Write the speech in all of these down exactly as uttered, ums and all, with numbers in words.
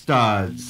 Studs.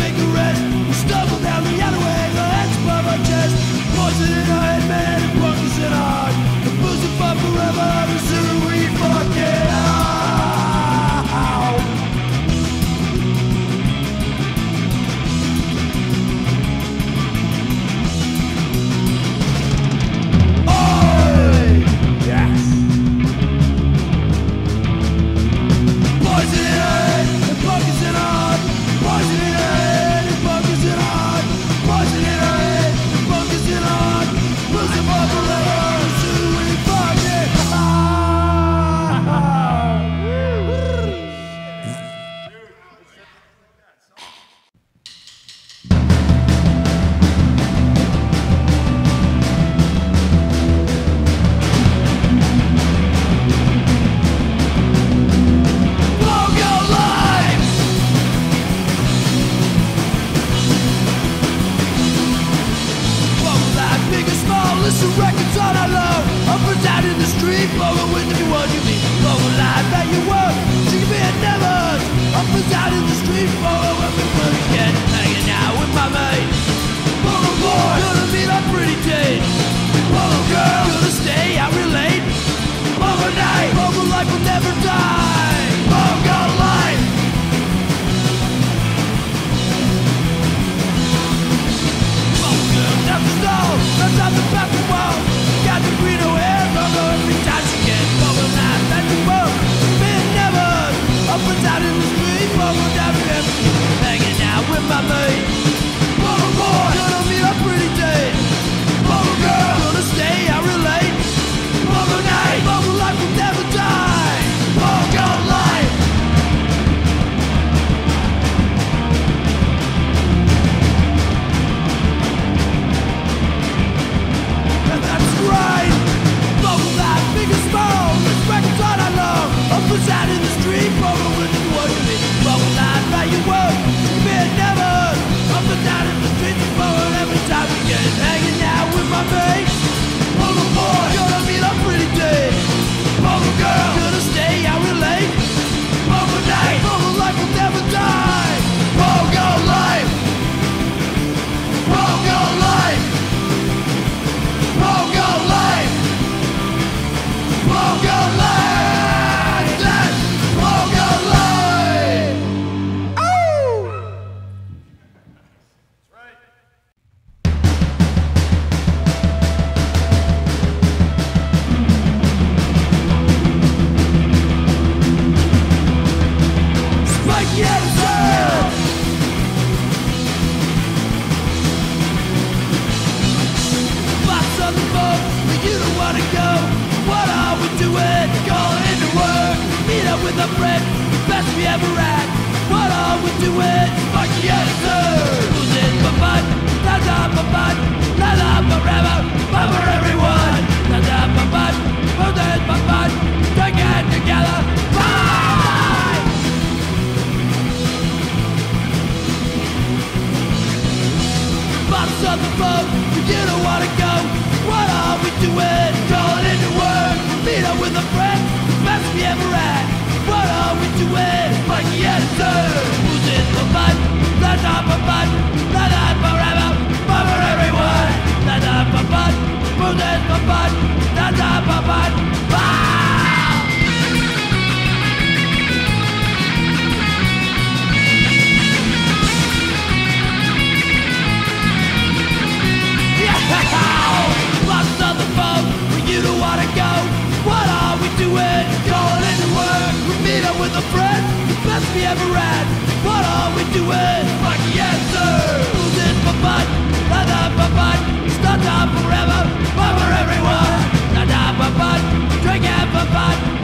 cigarette. We stumble down the alleyway, the hands above our chest. Poison in our head, man, and buckets in our heart. The boozing for forever, the sooner we fuck it out. Listen records all I love. Up and down in the street, blowing with everyone you meet. Blowing life that you work, so you be never. Up and down in the street, blowing everyone again. Hanging out with my mate. Bubble boy, gonna meet a pretty date. Bubble girl, gonna stay out real late. Bubble night, bubble life will never die. Bubble girl life. Bubble girl, never stole. Let's have the back of the wall. Got the green hair, bubble every time she gets. Bubble life that you work, been never. Up and down in the street, bubble down to everything. Hanging out with my mate. Bubble boy, gonna meet a pretty date. Bubble girl, gonna stay out real late. Bubble night, bubble life will never die. Bubble girl life. And that's right. Bubble life, big and small. This record's all I love. Up and down in the street, bubble with you what you need. Bubble life that you work, you be never. Up and down in the streets, you bubble every time you get hanging out with my mate. Bubble boy, gonna meet a pretty day. Bubble girl, gonna stay out real late. Bubble night, bubble life will never die. Bubble girl life. Bubble girl life. Bubble girl life. Bubble girl life. Yes, bubble girl life. Oh! That's right. Spike Anderson! Box on the boat, but you don't wanna go. What are we doing? Going into work. Meet up with a friend, the best we ever had. What are we doing? Spike Anderson! Who's in my butt? La la my butt. La la forever. Bye for everyone. La la my butt. Who's in my butt? Together, together. Bye! Box on the boat, but you don't wanna go. What are we doing? Going into work. Meet up with a friend, the best we ever had. What are we doing? Mikey Anderson. Who's in the butt? La la my butt. La la forever. Bye for everyone. La la my butt. Who's in my butt? La la my butt. Bye! Lost on the boat, where you don't wanna go. What are we doing? Going into work. We meet up with a friend, the best we ever had. What are we doing? Mikey Anderson. Who's in my butt? La la my butt. Start up forever. Bye for everyone. La la my butt. Drink out my butt.